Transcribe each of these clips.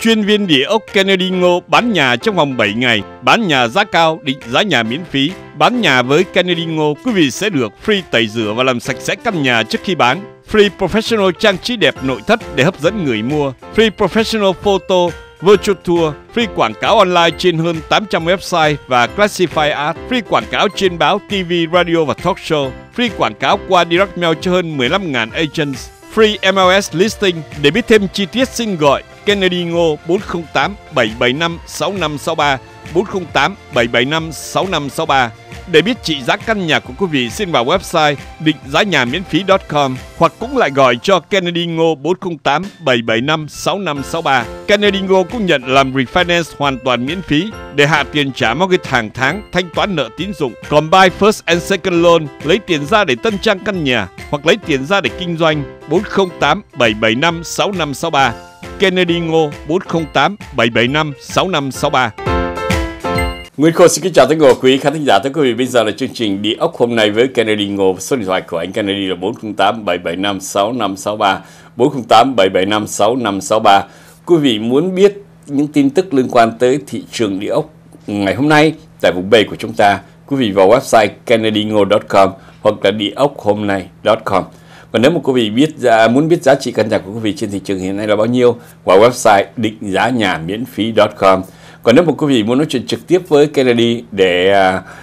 Chuyên viên địa ốc Kennedy Ngô bán nhà trong vòng 7 ngày, bán nhà giá cao, định giá nhà miễn phí. Bán nhà với Kennedy Ngô, quý vị sẽ được free tẩy rửa và làm sạch sẽ căn nhà trước khi bán. Free professional trang trí đẹp nội thất để hấp dẫn người mua. Free professional photo, virtual tour, free quảng cáo online trên hơn 800 website và classified ad, free quảng cáo trên báo, TV, radio và talk show, free quảng cáo qua direct mail cho hơn 15.000 agents, free MLS listing. Để biết thêm chi tiết xin gọi Kennedy Ngô 408 775 6563, 408 775 6563. Để biết trị giá căn nhà của quý vị xin vào website định giá nhà miễn phí.com hoặc cũng lại gọi cho Kennedy Ngô 408 775 6563. Kennedy Ngô cũng nhận làm refinance hoàn toàn miễn phí để hạ tiền trả mortgage hàng tháng, thanh toán nợ tín dụng, còn buy first and second loan, lấy tiền ra để tân trang căn nhà hoặc lấy tiền ra để kinh doanh. 408 775 6563. Kennedy Ngô 408 775 6563. Nguyễn Khôi xin kính chào tất cả quý khán thính giả. Thưa quý vị, bây giờ là chương trình Địa ốc hôm nay với Kennedy Ngô. Số điện thoại của anh Kennedy là 408 775 6563, 408 775 6563. Quý vị muốn biết những tin tức liên quan tới thị trường địa ốc ngày hôm nay tại vùng Bay của chúng ta, quý vị vào website kennedyngo.com hoặc là đieockhomnay.com. Và nếu mà quý vị muốn biết giá trị căn nhà của quý vị trên thị trường hiện nay là bao nhiêu, vào website định giá nhà miễn phí.com. Còn nếu mà quý vị muốn nói chuyện trực tiếp với Kennedy để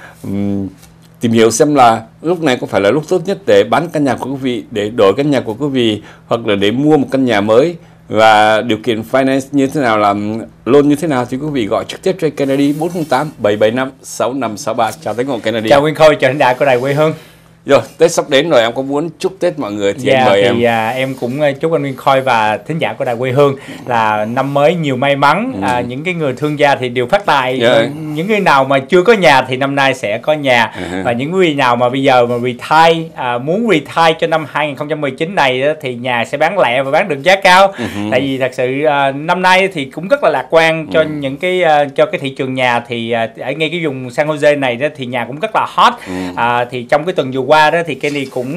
tìm hiểu xem là lúc này có phải là lúc tốt nhất để bán căn nhà của quý vị, để đổi căn nhà của quý vị, hoặc là để mua một căn nhà mới và điều kiện finance như thế nào, làm loan như thế nào, thì quý vị gọi trực tiếp cho Kennedy 408 775 6563. Chào tất cả Kennedy. Chào Nguyên Khôi, chào thính giả của Đài Quê Hương. Rồi, Tết sắp đến rồi, em có muốn chúc Tết mọi người thì mời em. Em cũng chúc anh Nguyên Khôi và thính giả của Đài Quê Hương là năm mới nhiều may mắn. Những cái người thương gia thì đều phát tài. Những người nào mà chưa có nhà thì năm nay sẽ có nhà. Và những người nào mà bây giờ mà retire, muốn retire cho năm 2019 này đó, thì nhà sẽ bán lẹ và bán được giá cao. Tại vì thật sự năm nay thì cũng rất là lạc quan cho những cái cho cái thị trường nhà. Thì ở ngay cái vùng San Jose này đó thì nhà cũng rất là hot. Thì trong cái tuần vừa qua đó thì Kenny cũng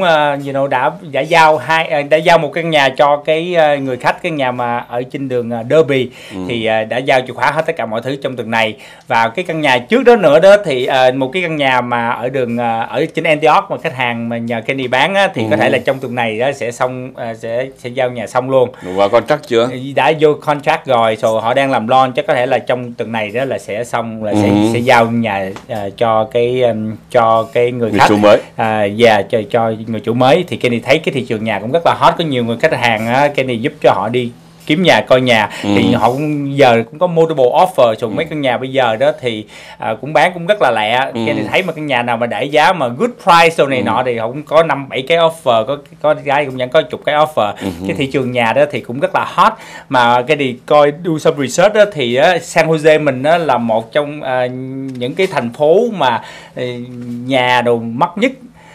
đã giao một căn nhà cho cái người khách, cái nhà mà ở trên đường Derby. Thì đã giao chìa khóa hết tất cả mọi thứ trong tuần này. Và cái căn nhà trước đó nữa đó thì một cái căn nhà mà ở đường ở trên Antioch mà khách hàng mà nhờ Kenny bán á, thì có thể là trong tuần này đó sẽ xong, sẽ giao nhà xong luôn. Và contract chưa? Đã vô contract rồi, họ đang làm loan, chắc có thể là trong tuần này đó là sẽ xong, là sẽ giao nhà cho cái người khách chủ mới. Cho người chủ mới. Thì Kenny thấy cái thị trường nhà cũng rất là hot, có nhiều người khách hàng á, Kenny giúp cho họ đi kiếm nhà, coi nhà. Thì họ cũng giờ cũng có multiple offer, rồi mấy căn nhà bây giờ đó thì cũng bán cũng rất là lẹ. Kenny thấy mà căn nhà nào mà để giá mà good price rồi này nọ thì họ cũng có 5-7 cái offer, có cái cũng vẫn có chục cái offer. Cái thị trường nhà đó thì cũng rất là hot. Mà Kenny coi do some research đó thì San Jose mình đó là một trong những cái thành phố mà nhà đồ mắc nhất.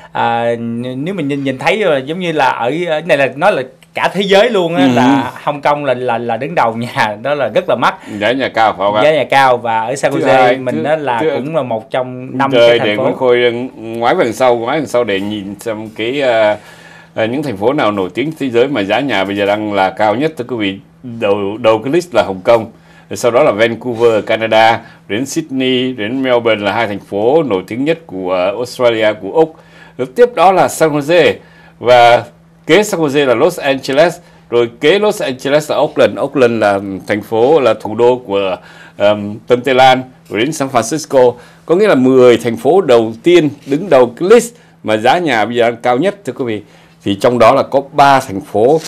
Nếu mình nhìn thấy giống như là ở này là nói là cả thế giới luôn á, là Hồng Kông là đứng đầu nhà, đó là rất là mắc. Giá nhà cao phải không ạ? Giá nhà cao. Và ở San Jose mình đó là cũng là một trong 5 cái thành phố. Để Khôi ngoái về đằng sau để nhìn xem cái những thành phố nào nổi tiếng thế giới mà giá nhà bây giờ đang là cao nhất. Thưa quý vị, đầu cái list là Hồng Kông, sau đó là Vancouver, Canada, đến Sydney, đến Melbourne là 2 thành phố nổi tiếng nhất của Australia, của Úc. Tiếp đó là San Jose, và kế San Jose là Los Angeles, rồi kế Los Angeles là Oakland. Oakland là thành phố, là thủ đô của Tân Tây Lan, rồi đến San Francisco. Có nghĩa là 10 thành phố đầu tiên đứng đầu cái list mà giá nhà bây giờ cao nhất. Thưa quý vị, thì trong đó là có 3 thành phố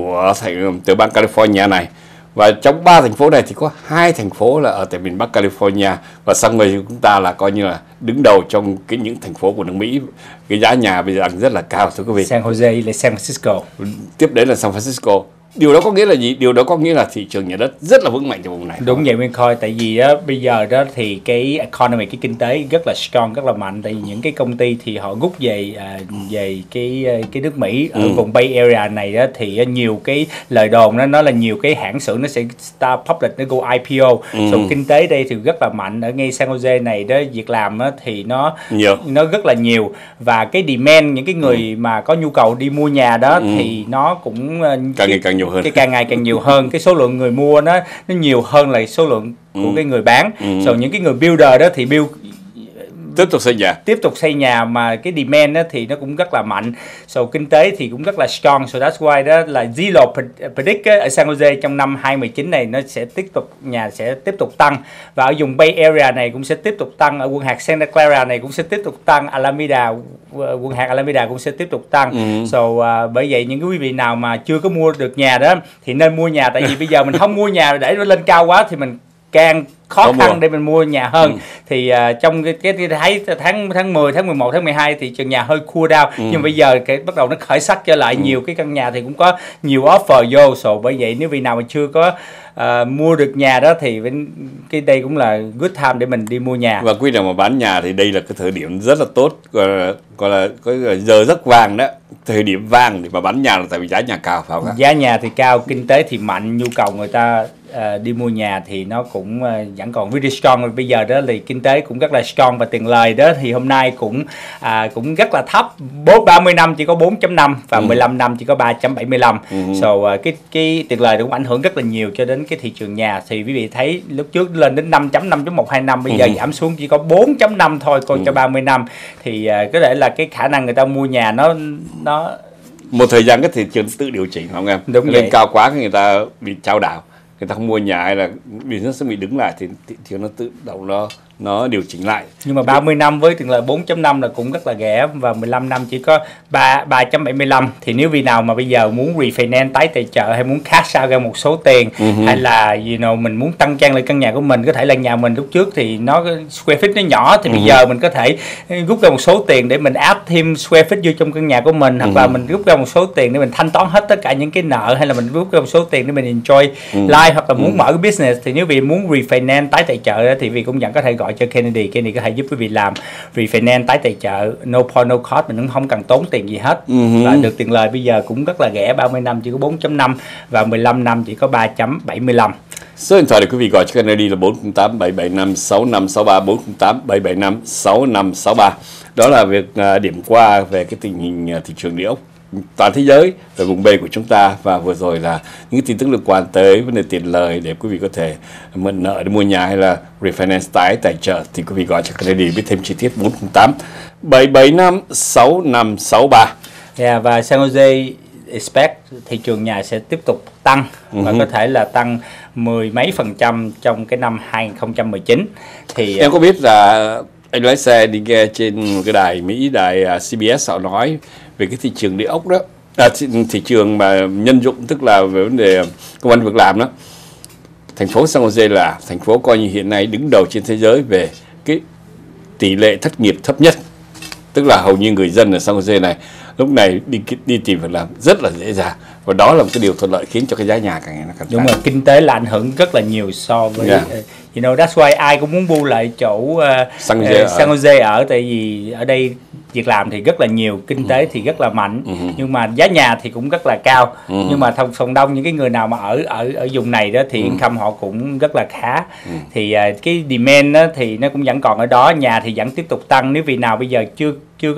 từ bang California này. Và trong 3 thành phố này thì có 2 thành phố là ở tại miền Bắc California, và San Jose của chúng ta là coi như là đứng đầu trong những thành phố của nước Mỹ. Cái giá nhà bây giờ rất là cao, thưa quý vị. San Jose là San Francisco. Tiếp đến là San Francisco. Điều đó có nghĩa là gì? Điều đó có nghĩa là thị trường nhà đất rất là vững mạnh trong vùng này. Đúng vậy Nguyên Khôi, tại vì đó bây giờ đó thì cái economy, cái kinh tế rất là strong, rất là mạnh. Tại vì những cái công ty thì họ rút về cái nước Mỹ ở vùng Bay Area này đó, thì nhiều cái lời đồn đó nó là nhiều cái hãng xưởng nó sẽ start public, nó go IPO. Rồi kinh tế đây thì rất là mạnh. Ở ngay San Jose này đó, việc làm đó thì nó rất là nhiều, và cái demand, những cái người mà có nhu cầu đi mua nhà đó thì nó cũng càng ngày càng nhiều. nhiều hơn. Cái càng ngày càng nhiều hơn, cái số lượng người mua nó nhiều hơn là số lượng của cái người bán. Rồi những cái người builder đó thì build tiếp tục xây nhà mà cái demand đó thì nó cũng rất là mạnh. Kinh tế thì cũng rất là strong. That's why đó là Zillow predict ở San Jose trong năm 2019 này nó sẽ tiếp tục tăng, và ở vùng Bay Area này cũng sẽ tiếp tục tăng, ở quận hạt Santa Clara này cũng sẽ tiếp tục tăng, quận hạt Alameda cũng sẽ tiếp tục tăng. Bởi vậy những cái quý vị nào mà chưa có mua được nhà đó thì nên mua nhà, tại vì bây giờ mình không mua nhà để nó lên cao quá thì mình càng khó khăn để mình mua nhà hơn. Thì trong cái thấy tháng 10, tháng 11, tháng 12 thì trường nhà hơi cool down, nhưng bây giờ bắt đầu nó khởi sắc trở lại, nhiều cái căn nhà thì cũng có nhiều offer vô. Bởi vậy nếu vị nào mà chưa có mua được nhà đó thì cái đây cũng là good time để mình đi mua nhà. Và quý nào mà bán nhà thì đây là cái thời điểm rất là tốt, gọi là giờ giấc vàng đó, thời điểm vàng để mà bán nhà, là tại vì giá nhà cao, phải không ạ? Giá nhà thì cao, kinh tế thì mạnh, nhu cầu người ta đi mua nhà thì nó cũng vẫn còn really strong. Bây giờ đó thì kinh tế cũng rất là strong, và tiền lời đó thì hôm nay cũng rất là thấp. 30 năm chỉ có 4.5 và 15 năm chỉ có 3.75. Cái tiền lời cũng ảnh hưởng rất là nhiều cho đến cái thị trường nhà. Thì quý vị thấy lúc trước lên đến 5.125 năm, bây giờ giảm xuống chỉ có 4.5 thôi, còn cho 30 năm thì có thể là cái khả năng người ta mua nhà nó một thời gian cái thị trường tự điều chỉnh, phải không em? Đúng lên vậy. Cao quá người ta bị chao đảo, người ta không mua nhà hay là nó sẽ bị đứng lại, thì thị trường nó tự động nó điều chỉnh lại. Nhưng mà 30 năm với tiền lợi 4.5 là cũng rất là rẻ, và 15 năm chỉ có 3.75. Thì nếu vì nào mà bây giờ muốn refinance, tái tài trợ, hay muốn cash out ra một số tiền, hay là mình muốn tăng trang lại căn nhà của mình, có thể là nhà mình lúc trước thì nó square feet nó nhỏ, thì bây giờ mình có thể rút ra một số tiền để mình add thêm square feet vô trong căn nhà của mình, hoặc là mình rút ra một số tiền để mình thanh toán hết tất cả những cái nợ, hay là mình rút ra một số tiền để mình enjoy life, hoặc là muốn mở cái business. Thì nếu vì muốn refinance, tái tài trợ thì vì cũng vẫn có thể gọi cho Kennedy có thể giúp quý vị làm refinance, tái tài trợ, no point no cost, mình cũng không cần tốn tiền gì hết. Và được tiền lời bây giờ cũng rất là rẻ, 30 năm chỉ có 4.5 và 15 năm chỉ có 3.75. Số điện thoại để quý vị gọi cho Kennedy là 408-775-6563, 408-775-6563. Đó là việc điểm qua về cái tình hình thị trường địa ốc toàn thế giới về vùng B của chúng ta, và vừa rồi là những tin tức liên quan tới vấn đề tiền lời để quý vị có thể mượn nợ để mua nhà hay là refinance, tái tài trợ. Thì quý vị gọi cho Kennedy biết thêm chi tiết 408-775-6563. Và San Jose expect thị trường nhà sẽ tiếp tục tăng, và có thể là tăng 10 mấy % trong cái năm 2019. Thì em có biết là anh lái xe đi nghe trên một cái đài Mỹ, đài CBS, họ nói về cái thị trường địa ốc đó, thị trường mà nhân dụng, tức là về vấn đề công ăn việc làm đó. Thành phố San Jose là thành phố coi như hiện nay đứng đầu trên thế giới về cái tỷ lệ thất nghiệp thấp nhất, tức là hầu như người dân ở San Jose này lúc này đi tìm việc làm rất là dễ dàng, và đó là một cái điều thuận lợi khiến cho cái giá nhà càng ngày nó càng đúng rồi, kinh tế là ảnh hưởng rất là nhiều so với that's why ai cũng muốn bu lại chỗ San Jose ở, tại vì ở đây việc làm thì rất là nhiều, kinh tế thì rất là mạnh, nhưng mà giá nhà thì cũng rất là cao. Nhưng mà phần đông những cái người nào mà ở vùng này đó thì income họ cũng rất là khá. Thì cái demand đó thì nó cũng vẫn còn ở đó, nhà thì vẫn tiếp tục tăng. Nếu vì nào bây giờ chưa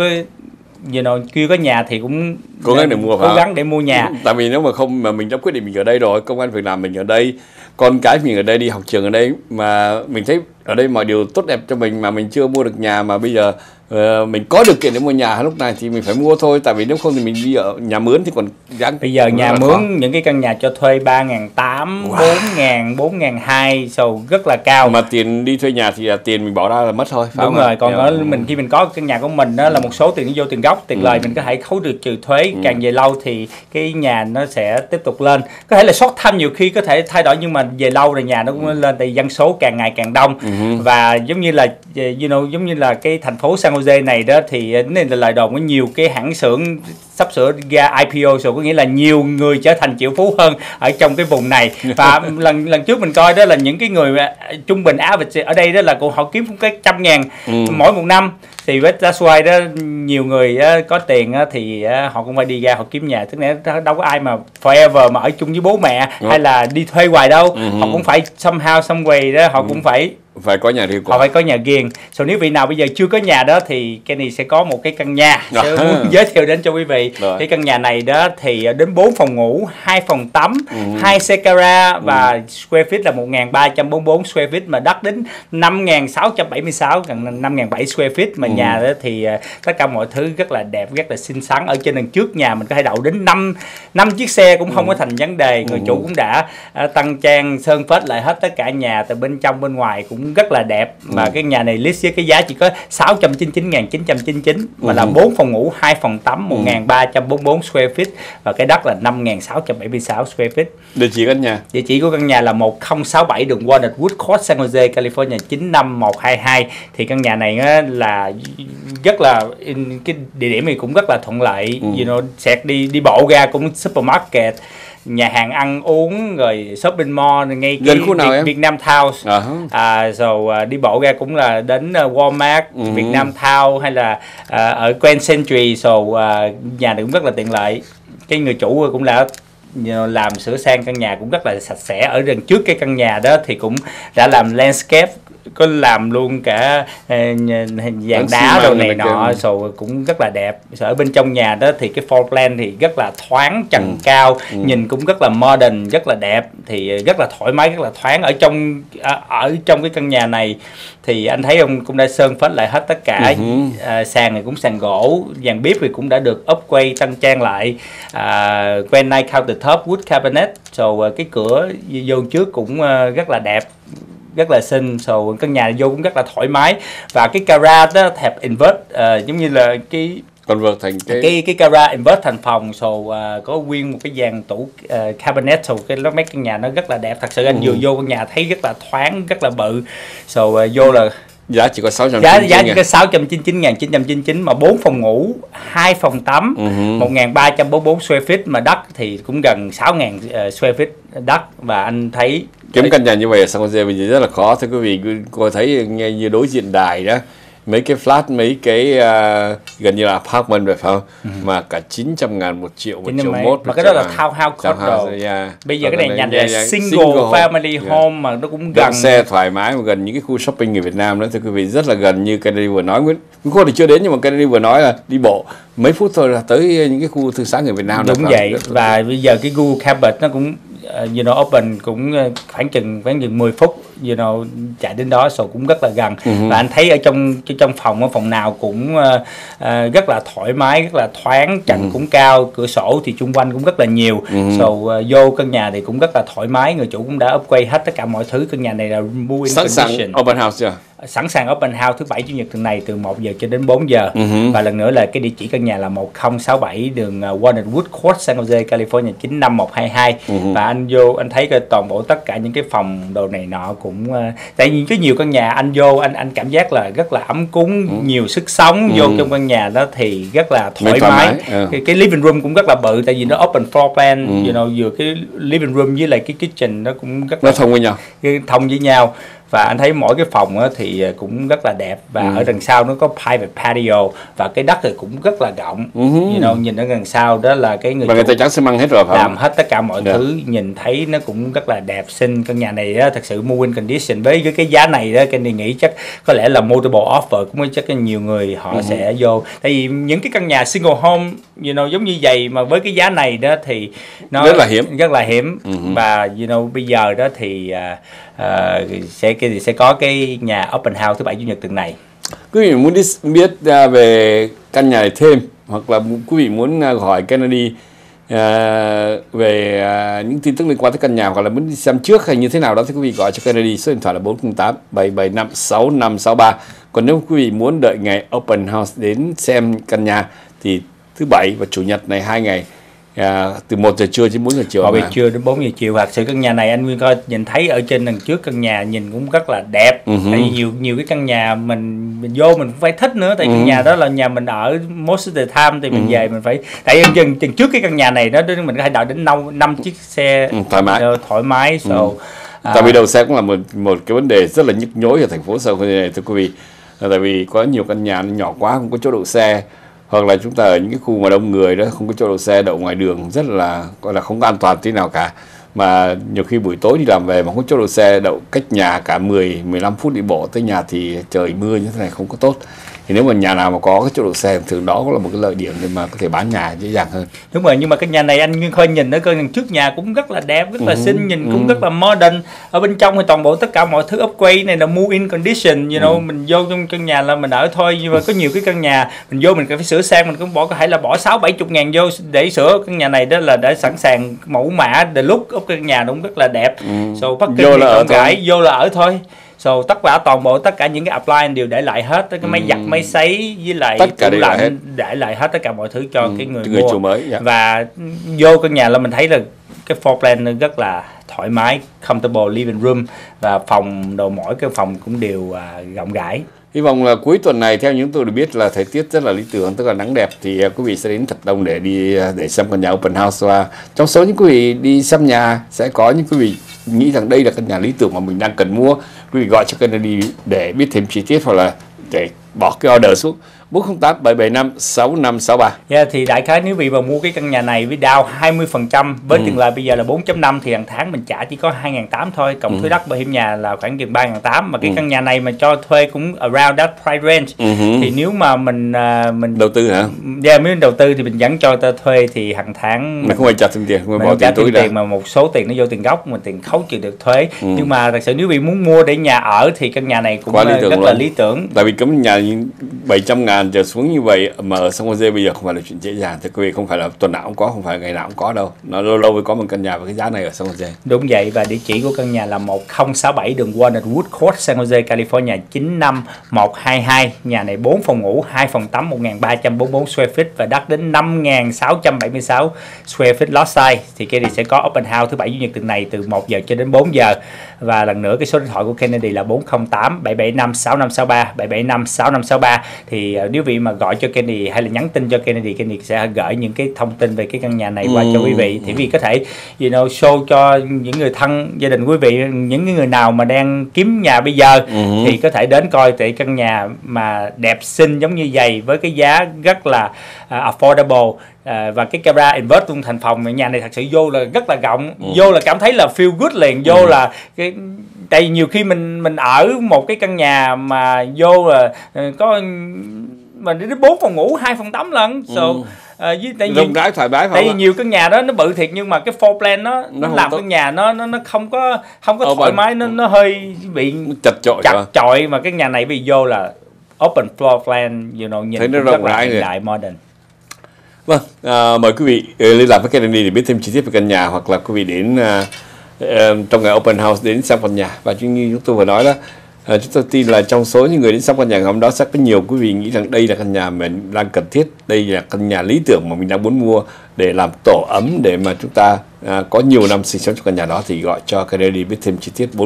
có nhà thì cũng cố gắng để mua nhà. Tại vì nếu mà không, mà mình đã quyết định mình ở đây rồi, công ăn việc làm mình ở đây, con cái mình ở đây, đi học trường ở đây, mà mình thấy ở đây mọi điều tốt đẹp cho mình mà mình chưa mua được nhà, mà bây giờ mình có điều kiện để mua nhà lúc này thì mình phải mua thôi, tại vì nếu không thì mình đi ở nhà mướn thì còn bây giờ nhà mướn những cái căn nhà cho thuê 3.800, 4.000, 4.200, rất là cao. Mà tiền đi thuê nhà thì là tiền mình bỏ ra là mất thôi. Đúng rồi, còn ở mình khi mình có căn nhà của mình đó là một số tiền vô tiền gốc, tiền lời mình có thể khấu được trừ thuế. Càng về lâu thì cái nhà nó sẽ tiếp tục lên. Có thể là short time nhiều khi có thể thay đổi, nhưng mà về lâu rồi nhà nó cũng lên, tại vì dân số càng ngày càng đông. Và giống như là cái thành phố San Jose này đó thì nên là lời đồn có nhiều cái hãng xưởng sắp sửa ra IPO rồi, có nghĩa là nhiều người trở thành triệu phú hơn ở trong cái vùng này. Và lần trước mình coi đó là những cái người trung bình average ở đây đó là họ kiếm cái 100.000 mỗi một năm. Thì that's why đó nhiều người có tiền thì họ cũng phải đi ra họ kiếm nhà, tức là đâu có ai mà forever mà ở chung với bố mẹ hay là đi thuê hoài đâu. Họ cũng phải somehow some way đó họ cũng phải phải có nhà riêng của họ phải có nhà riêng. Nếu vị nào bây giờ chưa có nhà đó thì Kenny sẽ có một cái căn nhà sẽ muốn giới thiệu đến cho quý vị. Cái căn nhà này đó thì đến 4 phòng ngủ, 2 phòng tắm, 2 xe gara và square feet là 1.344 square feet, mà đất đến 5.676, gần 5.700 square feet, mà nhà đó thì tất cả mọi thứ rất là đẹp, rất là xinh xắn. Ở trên đằng trước nhà mình có thể đậu đến 5 chiếc xe cũng không có thành vấn đề. Người chủ cũng đã tăng trang sơn phết lại hết tất cả nhà, từ bên trong bên ngoài cũng rất là đẹp. Mà cái nhà này list với cái giá chỉ có 699.999, mà là 4 phòng ngủ, 2 phòng tắm, 1.344 square feet, và cái đất là 5.676 square feet. Địa chỉ căn nhà? Địa chỉ của căn nhà là 1067 đường Walnut Wood Court, San Jose, California 95122. Thì căn nhà này là rất là cái địa điểm này cũng rất là thuận lợi. Sẽ đi bộ ra cũng supermarket, nhà hàng ăn uống, rồi shopping mall ngay cái Việt Nam Town. Rồi đi bộ ra cũng là đến Walmart, Việt Nam Town, hay là ở Grand Century. Nhà này cũng rất là tiện lợi. Cái người chủ cũng đã làm sửa sang căn nhà cũng rất là sạch sẽ. Ở đằng trước cái căn nhà đó thì cũng đã làm landscape, có làm luôn cả vàng đá đồ này nọ, rồi cũng rất là đẹp. Ở bên trong nhà đó thì cái floor plan thì rất là thoáng, trần cao, nhìn cũng rất là modern, rất là đẹp, thì rất là thoải mái, rất là thoáng. Ở trong cái căn nhà này thì anh thấy ông cũng đã sơn phết lại hết tất cả. Sàn này cũng sàn gỗ, dàn bếp thì cũng đã được upgrade tăng trang lại, granite countertop, wood cabinet, rồi cái cửa vô trước cũng rất là đẹp, rất là xinh. Căn nhà vô cũng rất là thoải mái. Và cái garage đó thẹp invert, giống như là cái convert thành cái garage invert thành phòng. Có nguyên một cái dàn tủ cabinet. Mấy căn nhà nó rất là đẹp. Thật sự anh vừa vô căn nhà thấy rất là thoáng, rất là bự. Vô là giá chỉ có 699.999, mà 4 phòng ngủ, 2 phòng tắm, 1.344 square feet, mà đất thì cũng gần 6.000 square feet đất. Và anh thấy kiếm căn nhà như vậy ở San Jose bây giờ rất là khó. Thưa quý vị, cô thấy nghe như đối diện đài đó, mấy cái flat, mấy cái gần như là apartment vậy phải không? Mà cả 900.000, 1 triệu, 1 triệu mốt. Mà cái đó là townhouse condo. Bây giờ cái này nhà là single family home, mà nó cũng gần xe thoải mái, mà gần những cái khu shopping người Việt Nam đó. Thưa quý vị, rất là gần như Kennedy vừa nói. Nguyễn cô thì chưa đến, nhưng mà Kennedy vừa nói là đi bộ mấy phút thôi là tới những cái khu thư sáng người Việt Nam. Đúng vậy. Và bây giờ cái Google Campus nó cũng open cũng khoảng chừng 10 phút, chạy đến đó, cũng rất là gần. Và anh thấy ở trong phòng nào cũng rất là thoải mái, rất là thoáng, trần cũng cao, cửa sổ thì chung quanh cũng rất là nhiều. Vô căn nhà thì cũng rất là thoải mái. Người chủ cũng đã upgrade hết tất cả mọi thứ. Căn nhà này là move-in sẵn sàng open house chưa? Sẵn sàng open house thứ Bảy Chủ nhật tuần này từ 1 giờ cho đến 4 giờ. Và lần nữa là cái địa chỉ căn nhà là 1067 đường Walnut Wood Court, San Jose, California 95122. Và anh vô anh thấy cái toàn bộ tất cả những cái phòng đồ này nọ cũng tại vì có nhiều căn nhà anh vô anh cảm giác là rất là ấm cúng, nhiều sức sống. Vô trong căn nhà đó thì rất là thoải mái. Cái living room cũng rất là bự, tại vì nó open floor plan, vừa cái living room với lại cái kitchen nó cũng rất là thông với nhau. Và anh thấy mỗi cái phòng thì cũng rất là đẹp. Và ở đằng sau nó có private patio, và cái đất thì cũng rất là rộng. Nhìn ở đằng sau đó là cái người ta trắng xi măng hết rồi, làm hết tất cả mọi thứ, nhìn thấy nó cũng rất là đẹp xinh. Căn nhà này thật sự move-in condition. Với cái giá này đó, Kenny nghĩ chắc có lẽ là multiple offer cũng chắc nhiều người họ sẽ vô. Tại vì những cái căn nhà single home giống như vậy mà với cái giá này đó thì nó rất là hiếm. Và bây giờ đó thì sẽ có cái nhà open house thứ Bảy Chủ nhật tuần này. Quý vị muốn biết về căn nhà này thêm, hoặc là quý vị muốn hỏi Kennedy về những tin tức liên quan tới căn nhà, hoặc là muốn đi xem trước hay như thế nào đó, thì quý vị gọi cho Kennedy, số điện thoại là 408-775-6563. Còn nếu quý vị muốn đợi ngày open house đến xem căn nhà thì thứ Bảy và Chủ nhật này 2 ngày, từ 1 giờ trưa đến 4 giờ chiều. Từ trưa đến 4 giờ chiều. Thật sự căn nhà này anh Nguyên coi nhìn thấy ở trên đằng trước căn nhà nhìn cũng rất là đẹp. Tại vì nhiều cái căn nhà mình vô mình cũng phải thích nữa. Tại căn nhà đó là nhà mình ở most of the time, thì mình về mình phải. Tại dần trước cái căn nhà này đó mình có thể đợi đến 5 chiếc xe thoải mái. Tại vì đầu xe cũng là một cái vấn đề rất là nhức nhối ở thành phố San Jose này, thưa quý vị. Tại vì có nhiều căn nhà nhỏ quá, không có chỗ đậu xe, hoặc là chúng ta ở những cái khu mà đông người đó không có chỗ đậu xe, đậu ngoài đường rất là gọi là không có an toàn tí nào cả. mà nhiều khi buổi tối đi làm về mà không chỗ đậu xe, đậu cách nhà cả 10-15 phút đi bộ tới nhà thì trời mưa như thế này không có tốt. Thì nếu mà nhà nào mà có cái chỗ đậu xe thường đó cũng là một cái lợi điểm để mà có thể bán nhà dễ dàng hơn. Đúng rồi, nhưng mà cái nhà này anh Nguyên Khôi nhìn nó coi trước nhà cũng rất là đẹp, rất là xinh, nhìn cũng rất là modern. Ở bên trong thì toàn bộ tất cả mọi thứ upgrade này là move-in condition, you know, mình vô trong căn nhà là mình ở thôi. Nhưng mà có nhiều cái căn nhà mình vô mình phải sửa sang, mình cũng có thể là bỏ 60-70 ngàn vô để sửa. Căn nhà này đó là đã sẵn sàng mẫu mã, the look of căn nhà cũng rất là đẹp. So parking thì không gãi, vô là ở thôi. So tất cả những cái appliance đều để lại hết, cái máy giặt, máy sấy với lại tất cả đều để lại hết tất cả mọi thứ cho cái người mua. Chủ mới. Và vô căn nhà là mình thấy là cái floor plan rất là thoải mái, comfortable living room, và phòng đồ mỗi cái phòng cũng đều rộng rãi. Hy vọng là cuối tuần này theo những tôi được biết là thời tiết rất là lý tưởng, tức là nắng đẹp, thì quý vị sẽ đến thật đông để xem căn nhà open house. Và trong số những quý vị đi xem nhà sẽ có những quý vị nghĩ rằng đây là căn nhà lý tưởng mà mình đang cần mua. Quý vị gọi cho Kennedy để biết thêm chi tiết hoặc là để bỏ cái order xuống 408-775-6563. Yeah, thì đại khái nếu vị mà mua cái căn nhà này với down 20% với tiền lời bây giờ là 4.5 thì hàng tháng mình trả chỉ có 2.800 thôi, cộng thuế đất bảo hiểm nhà là khoảng gần 3.800, mà cái căn nhà này mà cho thuê cũng around that price range. Thì nếu mà mình đầu tư hả? Yeah, nếu đầu tư thì mình vẫn cho ta thuê thì hàng tháng mình không phải trả thêm tiền, không phải bỏ tiền túi ra, mà một số tiền nó vô tiền gốc, mà tiền khấu trừ được thuế. Nhưng mà thật sự nếu vị muốn mua để nhà ở thì căn nhà này cũng rất là lý tưởng. Tại vì cấm nhà 700.000 trở xuống như vậy mà ở San Jose bây giờ không phải là chuyện dễ dàng. Thưa quý vị, không phải là tuần nào cũng có, không phải ngày nào cũng có đâu. Nó lâu lâu mới có một căn nhà với cái giá này ở San Jose. Đúng vậy, và địa chỉ của căn nhà là 1067 đường Walnut Wood Court, San Jose, California 95122. Nhà này 4 phòng ngủ, 2 phòng tắm, 1344 square feet và đắt đến 5676 square feet lot size. Thì Kennedy sẽ có open house thứ Bảy Chủ nhật tuần này từ 1 giờ cho đến 4 giờ. Và lần nữa cái số điện thoại của Kennedy là 408-775-6563, 775-6563. Thì nếu vị mà gọi cho Kennedy hay là nhắn tin cho Kennedy, Kennedy sẽ gửi những cái thông tin về cái căn nhà này qua cho quý vị. Thì quý vị có thể show cho những người thân gia đình quý vị, những người nào mà đang kiếm nhà bây giờ thì có thể đến coi tại căn nhà mà đẹp xinh giống như vậy với cái giá rất là affordable. Và cái camera invert luôn thành phòng. Nhà này thật sự vô là rất là rộng, vô là cảm thấy là feel good liền, vô là cái tại vì nhiều khi mình ở một cái căn nhà mà vô là có mà đến 4 phòng ngủ, 2 phòng tắm lận. So tại vì nhiều căn nhà đó nó bự thiệt, nhưng mà cái floor plan nó làm căn nhà nó không có thoải mái, nó hơi bị chặt chội. Mà cái nhà này bị vô là open floor plan, nhìn thấy nó rộng rãi, hiện đại modern. Vâng, mời quý vị liên lạc với Kennedy để biết thêm chi tiết về căn nhà, hoặc là quý vị đến trong ngày open house đến xem căn nhà. Và như chúng tôi vừa nói đó, chúng tôi tin là trong số những người đến xem căn nhà ngày hôm đó sẽ có nhiều quý vị nghĩ rằng đây là căn nhà mình đang cần thiết, đây là căn nhà lý tưởng mà mình đang muốn mua để làm tổ ấm, để mà chúng ta có nhiều năm sinh sống trong căn nhà đó. Thì gọi cho Kennedy biết thêm chi tiết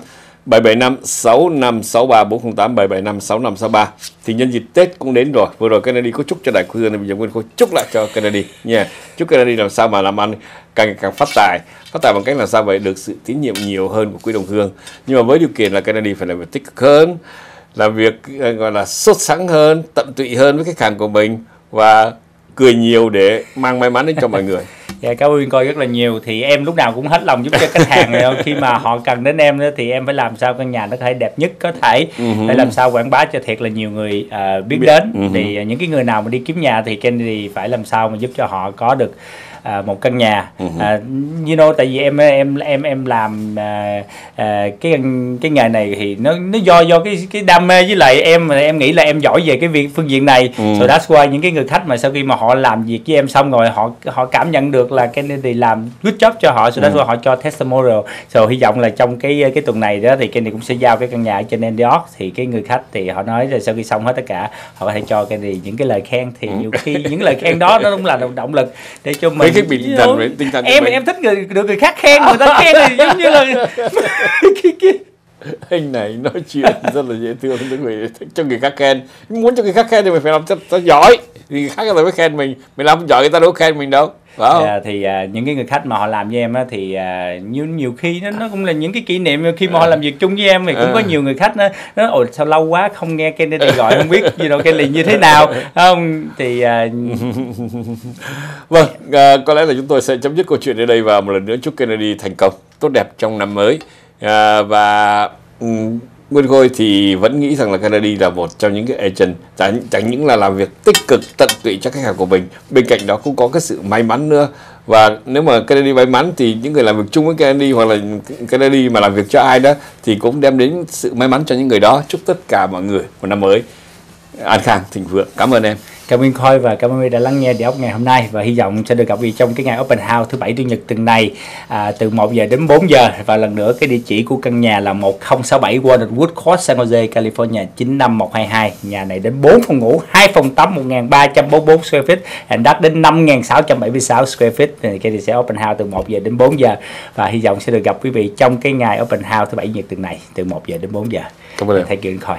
408-775-6563, 408-775-6563. Thì nhân dịp Tết cũng đến rồi, vừa rồi Kennedy có chúc cho đại cư dân nên bây giờ Nguyên Khôi chúc lại cho Kennedy nha. Chúc Kennedy làm sao mà làm ăn càng ngày càng phát tài bằng cách làm sao vậy được sự tín nhiệm nhiều hơn của quý đồng hương. Nhưng mà với điều kiện là Kennedy phải làm việc tích cực hơn, làm việc gọi là sốt sắng hơn, tận tụy hơn với khách hàng của mình, và cười nhiều để mang may mắn đến cho mọi người. Dạ, cảm ơn Nguyên Khôi rất là nhiều. Thì em lúc nào cũng hết lòng giúp cho khách hàng này. Khi mà họ cần đến em nữa thì em phải làm sao căn nhà nó có thể đẹp nhất có thể, để làm sao quảng bá cho thiệt là nhiều người biết đến. Thì những cái người nào mà đi kiếm nhà thì Kennedy phải làm sao mà giúp cho họ có được một căn nhà. Tại vì em làm cái nghề này thì nó do cái đam mê, với lại em nghĩ là em giỏi về cái phương diện này. So that's why những cái người khách mà sau khi mà họ làm việc với em xong rồi họ cảm nhận được là Kennedy làm good job cho họ, so that's why họ cho testimonial. So hy vọng là trong cái tuần này đó thì Kennedy cũng sẽ giao cái căn nhà ở trên Antioch. Thì cái người khách thì họ nói là sau khi xong hết tất cả họ có thể cho Kennedy những cái lời khen. Thì nhiều khi những lời khen đó nó cũng là động lực để cho mình tinh thần em thích được người khác khen, người ta khen thì giống như là anh này nói chuyện rất là dễ thương, cho người khác khen, muốn cho người khác khen thì mình phải làm cho giỏi thì người khác mới khen mình làm không giỏi người ta đâu khen mình đâu. Thì những cái người khách mà họ làm với em á, thì nhiều khi nó cũng là những cái kỷ niệm khi mà họ làm việc chung với em, thì cũng có nhiều người khách nó ôi sao lâu quá không nghe Kennedy gọi, không biết gì đâu Kennedy như thế nào không, thì vâng, có lẽ là chúng tôi sẽ chấm dứt câu chuyện ở đây và một lần nữa chúc Kennedy thành công tốt đẹp trong năm mới. Và Nguyên Khôi thì vẫn nghĩ rằng là Kennedy là một trong những cái agent chẳng những là làm việc tích cực tận tụy cho khách hàng của mình, bên cạnh đó cũng có cái sự may mắn nữa. Và nếu mà Kennedy may mắn thì những người làm việc chung với Kennedy, hoặc là Kennedy mà làm việc cho ai đó thì cũng đem đến sự may mắn cho những người đó. Chúc tất cả mọi người một năm mới an khang thịnh vượng. Cảm ơn em. Cảm ơn Khôi và cảm ơn quý đã lắng nghe Địa Ốc ngày hôm nay, và hy vọng sẽ được gặp quý trong cái ngày Open House thứ Bảy Chủ nhật tuần này từ 1 giờ đến 4 giờ. Và lần nữa cái địa chỉ của căn nhà là 1067 Walnut Court, San Jose, California 95122. Nhà này đến 4 phòng ngủ, 2 phòng tắm, 1344 square feet, and đất đến 5676 square feet. Thì cái sẽ Open House từ 1 giờ đến 4 giờ, và hy vọng sẽ được gặp quý vị trong cái ngày Open House thứ Bảy Chủ nhật tuần này từ 1 giờ đến 4 giờ. Cảm ơn. Thank you Khôi.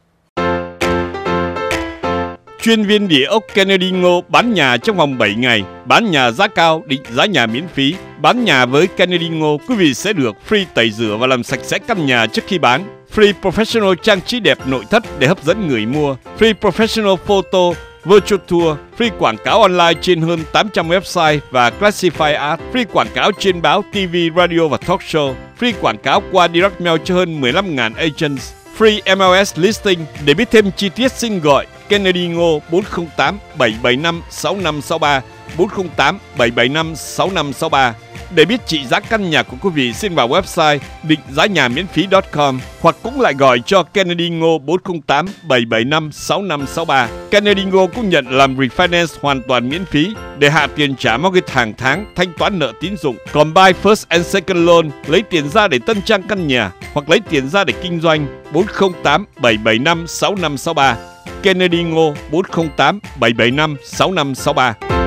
Chuyên viên địa ốc Kennedy Ngô bán nhà trong vòng 7 ngày, bán nhà giá cao, định giá nhà miễn phí. Bán nhà với Kennedy Ngô, quý vị sẽ được free tẩy rửa và làm sạch sẽ căn nhà trước khi bán. Free professional trang trí đẹp nội thất để hấp dẫn người mua. Free professional photo, virtual tour. Free quảng cáo online trên hơn 800 website và classify art. Free quảng cáo trên báo, TV, radio và talk show. Free quảng cáo qua direct mail cho hơn 15.000 agents. Free MLS listing. Để biết thêm chi tiết xin gọi Kennedy Ngô 408 775 6563, 408 775 6563. Để biết trị giá căn nhà của quý vị xin vào website định giá nhà miễn phí.com, hoặc cũng lại gọi cho Kennedy Ngô 408 775 6563. Kennedy Ngô cũng nhận làm refinance hoàn toàn miễn phí để hạ tiền trả mortgage hàng tháng, thanh toán nợ tín dụng, còn buy first and second loan, lấy tiền ra để tân trang căn nhà hoặc lấy tiền ra để kinh doanh. 408 775 6563. Kennedy Ngô 408 775 6563.